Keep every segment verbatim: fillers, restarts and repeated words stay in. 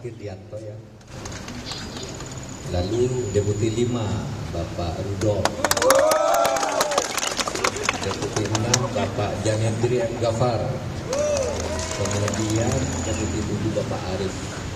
Dirdianto ya. Lalu Deputi lima Bapak Rudolf. Deputi enam Bapak Janendri M. Gafar. Kemudian Deputi tujuh Bapak Arif.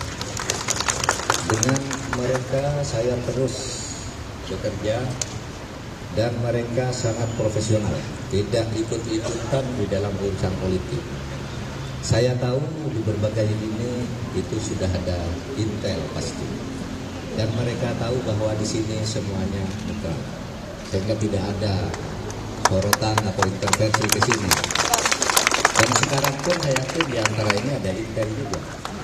Dengan mereka saya terus bekerja dan mereka sangat profesional, tidak ikut-ikutan di dalam urusan politik. Saya tahu di berbagai ini itu sudah ada intel pasti, dan mereka tahu bahwa di sini semuanya netral, sehingga tidak ada sorotan atau intervensi ke sini. Dan sekarang pun saya yakin di antara ini ada intel juga.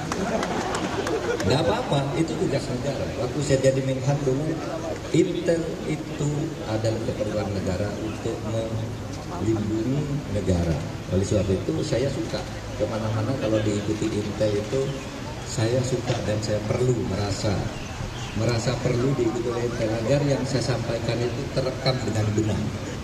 Nggak apa-apa, itu tugas negara. Waktu saya jadi Menhan dulu, intel itu adalah keperluan negara untuk melindungi negara. Oleh sebab itu saya suka kemana-mana kalau diikuti intel itu, saya suka dan saya perlu merasa merasa perlu diikuti oleh intel agar yang saya sampaikan itu terekam dengan benar.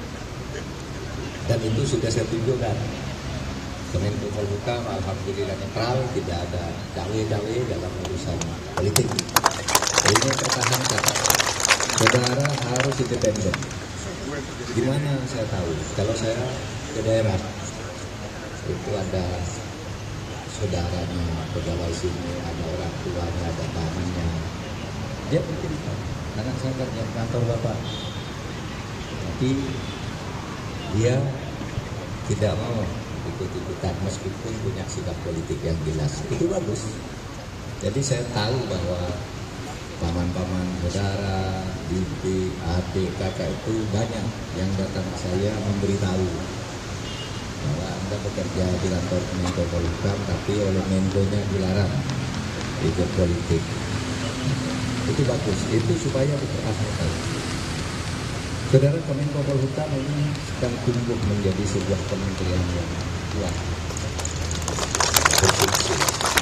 Dan itu sudah saya tunjukkan. Kemenko Polhukam alhamdulillah netral, tidak ada cawe-cawe dalam urusan politik. Ini pertahankan. Saudara harus independen. Gimana saya tahu? Kalau saya ke daerah, itu ada saudaranya pegawai sini, ada orang tuanya, ada pamannya. Dia bercerita, anak saya kerja kantor bapak, tapi dia tidak mau ikut-ikutan meskipun punya sikap politik yang jelas. Itu bagus. Jadi saya tahu bahwa paman-paman, saudara, bibi, adik, kakak itu banyak yang datang ke saya memberitahu bahwa Anda bekerja di kantor Menko Polhukam tapi oleh Menkonya dilarang ikut politik. Itu bagus, itu supaya dipertahankan. Saudara, Kemenko Polhukam ini sedang tumbuh menjadi sebuah kementerian yang kuat. Berfungsi.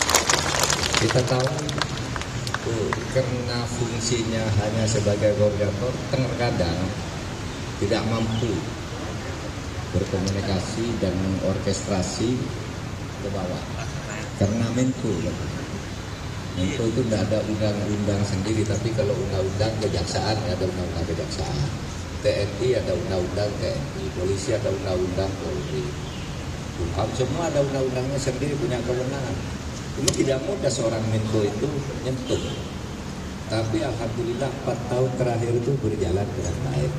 Kita tahu tuh, karena fungsinya hanya sebagai koordinator, terkadang tidak mampu berkomunikasi dan mengorkestrasi ke bawah. Karena Menko, Menko itu tidak ada undang-undang sendiri, tapi kalau undang-undang kejaksaan ada undang-undang kejaksaan. T N I ada undang-undang T N I, polisi ada undang-undang Polri, Hukum semua ada undang-undangnya sendiri, punya kewenangan. Ini tidak mudah seorang Menko itu nyentuh. Tapi alhamdulillah empat tahun terakhir itu berjalan dengan baik.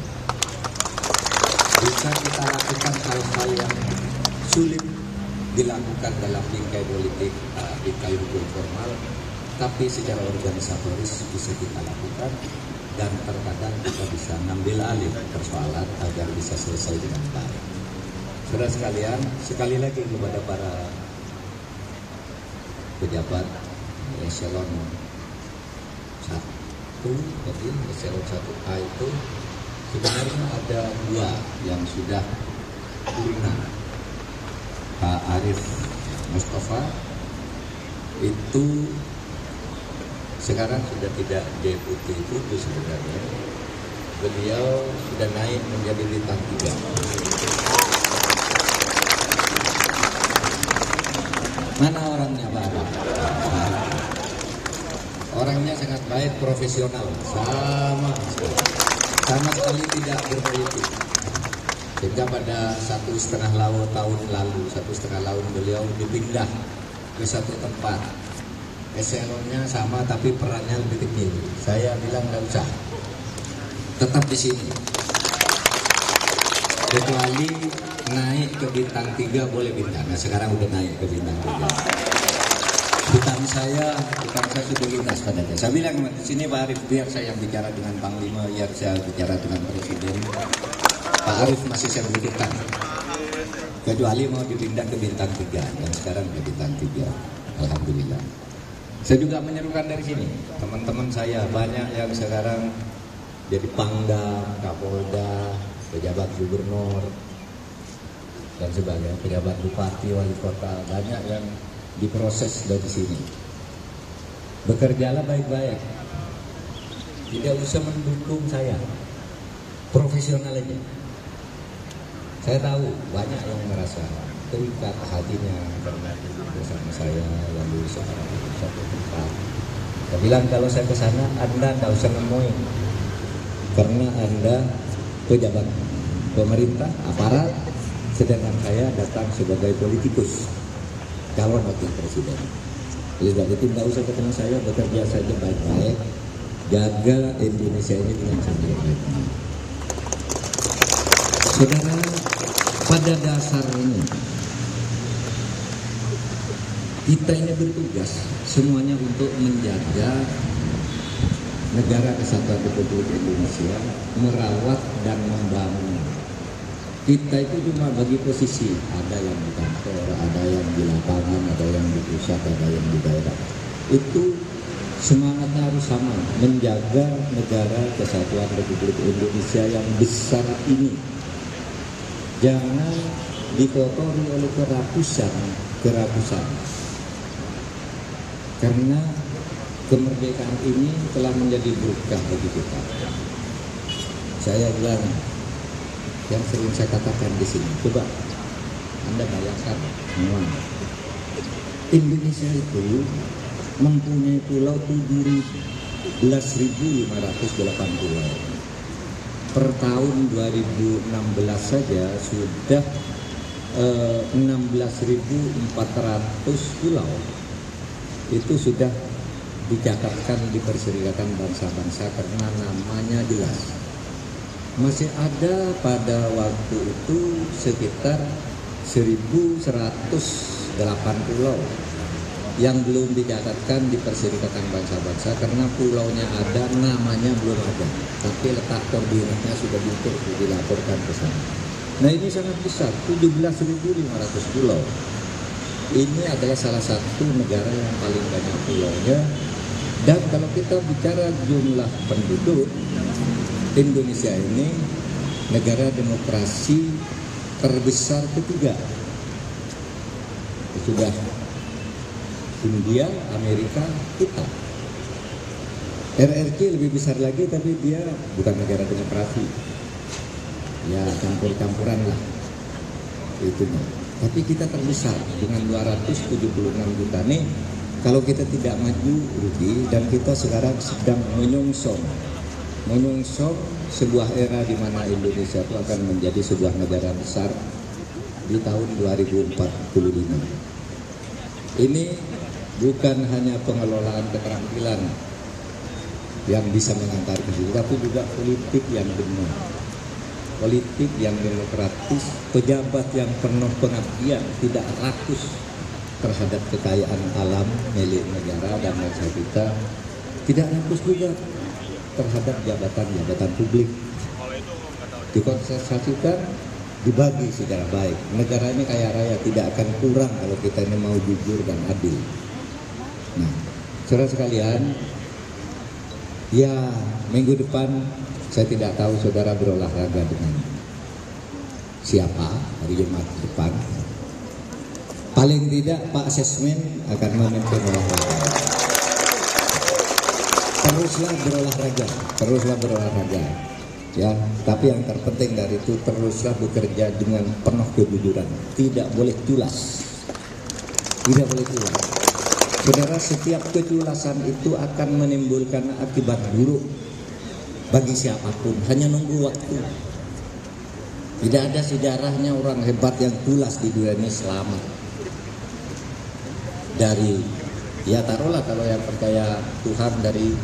Bisa kita lakukan hal-hal yang sulit dilakukan dalam bingkai politik, uh, bingkai hukum formal, tapi secara organisatoris bisa kita lakukan. Dan terkadang kita bisa ngambil alih persoalan agar bisa selesai dengan baik. Saudara sekalian, sekali lagi kepada para pejabat eselon satu, jadi eselon satu A itu sebenarnya ada dua yang sudah lunas. Pak Arif Mustafa itu sekarang sudah tidak deputi itu sebenarnya. Beliau sudah naik menjadi bintang tiga. Mana orangnya Pak? Orangnya sangat baik, profesional, sama sama sekali tidak berpolitik. Sehingga pada satu setengah tahun lalu, satu setengah tahun beliau dipindah ke satu tempat. Eselonnya sama tapi perannya lebih kecil. Saya bilang nggak usah, tetap di sini. Kecuali naik ke bintang tiga boleh bintang. Nah sekarang udah naik ke bintang tiga. Hutang saya, hutang saya sudah lunas padanya. Saya bilang di sini Pak Arif, biar saya yang bicara dengan Panglima, biar saya bicara dengan Presiden. Pak Arif masih saya beri hutang. Kecuali mau dipindah ke bintang tiga, dan sekarang udah bintang tiga. Alhamdulillah. Saya juga menyerukan dari sini, teman-teman saya banyak yang sekarang jadi Pangdam, Kapolda, pejabat gubernur, dan sebagainya, pejabat bupati, wali kota, banyak yang diproses dari sini. Bekerjalah baik-baik, tidak usah mendukung saya, profesional aja. Saya tahu banyak yang merasa terikat hatinya karena bersama saya lalu sekarang satu tempat Saya bilang kalau saya ke sana Anda nggak usah nemuin, karena Anda pejabat pemerintah, aparat, sedangkan saya datang sebagai politikus, calon wakil presiden. Jadi itu nggak usah ketemu saya, bekerja saja baik-baik, jaga Indonesia ini dengan sebaik-baiknya. Saudara, pada dasarnya kita ini bertugas semuanya untuk menjaga negara kesatuan Republik Indonesia, merawat dan membangun. Kita itu cuma bagi posisi, ada yang di kantor, ada yang di lapangan, ada yang di pusat, ada yang di daerah. Itu semangatnya harus sama, menjaga negara kesatuan Republik Indonesia yang besar ini. Jangan dikotori oleh kerakusan, kerakusan. Karena kemerdekaan ini telah menjadi berkah bagi kita. Saya bilang, yang sering saya katakan di sini, coba Anda bayangkan, Indonesia itu mempunyai pulau tujuh belas ribu lima ratus delapan pulau. Per tahun dua ribu enam belas saja sudah eh, enam belas ribu empat ratus pulau. Itu sudah dicatatkan di Perserikatan Bangsa-Bangsa karena namanya jelas. Masih ada pada waktu itu sekitar seribu seratus delapan pulau yang belum dicatatkan di Perserikatan Bangsa-Bangsa karena pulaunya ada, namanya belum ada, tapi letak koordinatnya sudah diukur, dilaporkan ke sana. Nah ini sangat besar, tujuh belas ribu lima ratus pulau. Ini adalah salah satu negara yang paling banyak pulaunya. Dan kalau kita bicara jumlah penduduk, Indonesia ini negara demokrasi terbesar ketiga. Sudah India, Amerika, kita. R R C lebih besar lagi, tapi dia bukan negara demokrasi. Ya campur-campuran lah itunya. Tapi kita terbesar dengan dua ratus tujuh puluh enam juta nih. Kalau kita tidak maju rugi, dan kita sekarang sedang menyongsong menyongsong sebuah era di mana Indonesia itu akan menjadi sebuah negara besar di tahun dua ribu empat puluh lima. Ini bukan hanya pengelolaan keterampilan yang bisa mengantar ke situ, tapi juga politik yang benar, politik yang demokratis, pejabat yang penuh pengabdian, tidak rakus terhadap kekayaan alam milik negara dan bangsa kita, tidak rakus juga terhadap jabatan-jabatan publik. Dikonsentrasikan, dibagi secara baik. Negara ini kaya raya, tidak akan kurang kalau kita ini mau jujur dan adil. Nah, saudara sekalian, ya minggu depan saya tidak tahu saudara berolahraga dengan siapa hari Jumat depan. Paling tidak Pak Sesmen akan memimpin olahraga. Teruslah berolahraga, teruslah berolahraga, ya. Tapi yang terpenting dari itu, teruslah bekerja dengan penuh kejujuran. Tidak boleh culas, tidak boleh culas. Saudara, setiap keculasan itu akan menimbulkan akibat buruk bagi siapapun. Hanya nunggu waktu. Tidak ada sejarahnya orang hebat yang culas di dunia ini selamat. Dari, ya taruhlah kalau yang percaya Tuhan dari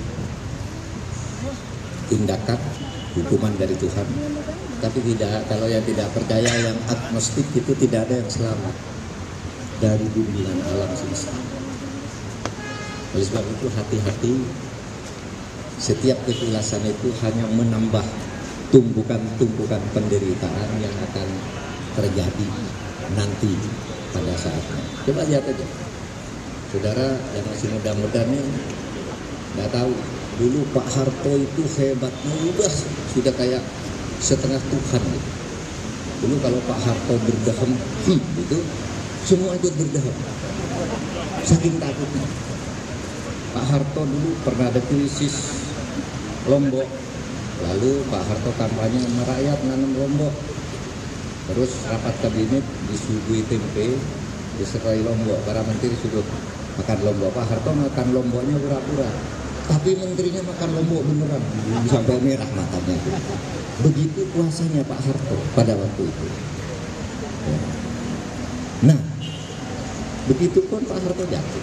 tindakan, hukuman dari Tuhan. Tapi tidak, kalau yang tidak percaya, yang agnostik itu tidak ada yang selamat dari bimbingan alam semesta. Oleh sebab itu hati-hati, setiap keculasan itu hanya menambah tumpukan-tumpukan penderitaan yang akan terjadi nanti pada saatnya. Coba lihat aja, saudara yang masih muda-muda nih nggak tahu, dulu Pak Harto itu hebatnya udah sudah kayak setengah Tuhan gitu. Dulu kalau Pak Harto berdehem hmm, gitu, semua ikut berdehem, saking takutnya. Pak Harto dulu pernah ada krisis Lombok, lalu Pak Harto kampanye sama rakyat nanam Lombok, terus rapat kabinet disuguhi tempe, diserai Lombok, para menteri sudah makan Lombok. Pak Harto makan Lomboknya pura-pura, tapi menterinya makan lombok beneran sampai merah matanya. Begitu kuasanya Pak Harto pada waktu itu. Ya. Nah, begitu pun Pak Harto jatuh,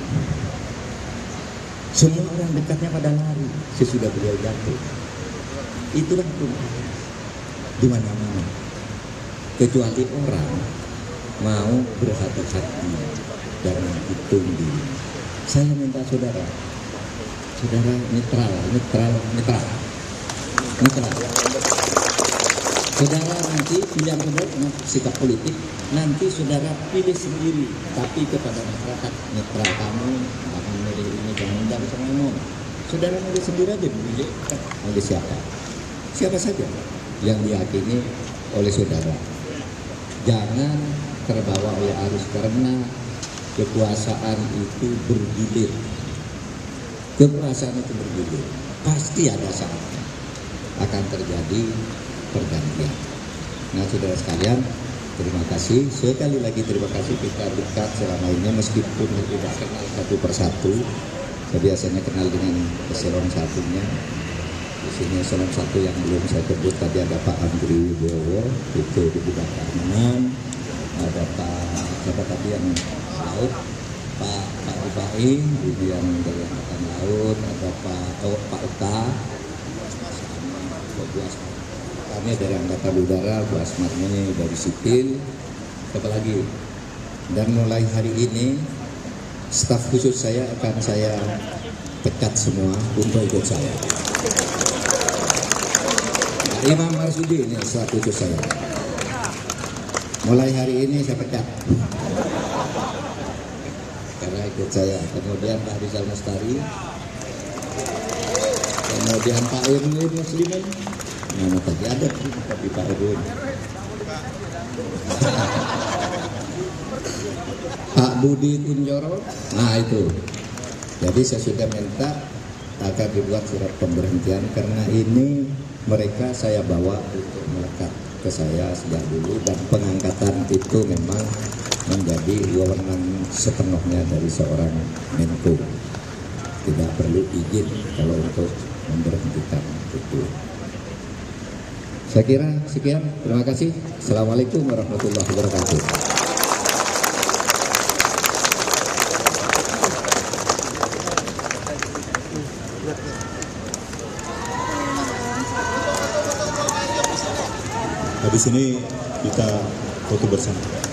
semua orang dekatnya pada lari sesudah beliau jatuh. Itulah pun di mana-mana, kecuali orang mau berhati-hati dan menghitung diri. Saya minta saudara, saudara netral, netral, netral, netral. Saudara nanti pilihan saudara sikap politik, nanti saudara pilih sendiri, tapi kepada masyarakat netral. Kamu jangan milih ini, jangan tidak bisa ngomong. Saudara milih sendiri aja, milih milih siapa, siapa saja yang diyakini oleh saudara. Jangan terbawa oleh arus, karena kekuasaan itu bergilir. Kekuasaan itu bergilir, pasti ada saatnya akan terjadi pergantian. Nah, saudara sekalian, terima kasih sekali lagi, terima kasih kita dekat selama ini meskipun tidak kenal satu persatu. Saya biasanya kenal dengan eselon satunya. Di sini eselon satu yang belum saya sebut tadi ada Pak Andri Wibowo, itu di bidang keamanan. Ada Pak siapa tadi yang laut, Pak Pak Ibaim, ini yang dari angkatan laut. Ada Pak oh, Pak Eka, kami dari angkatan udara, Bu Asmat ini dari sipil, apa lagi. Dan mulai hari ini staf khusus saya akan saya pecat semua untuk ikut saya. Pak Imam Marsudi ini staf khusus saya. Mulai hari ini saya pecat karena ikut saya. Kemudian Pak Rizal Mustari, kemudian Pak Irwin Muslimin. Mana tadi ada tapi Pak Irwin. Pak Budi Kunjoro. Nah itu. Jadi saya sudah minta agar dibuat surat pemberhentian, karena ini mereka saya bawa untuk melekat ke saya sejak dulu, dan pengangkatan itu memang menjadi wewenang sepenuhnya dari seorang Menko. Tidak perlu izin kalau untuk memberhentikan itu. Saya kira sekian, terima kasih. Assalamualaikum warahmatullahi wabarakatuh. Habis ini kita foto bersama.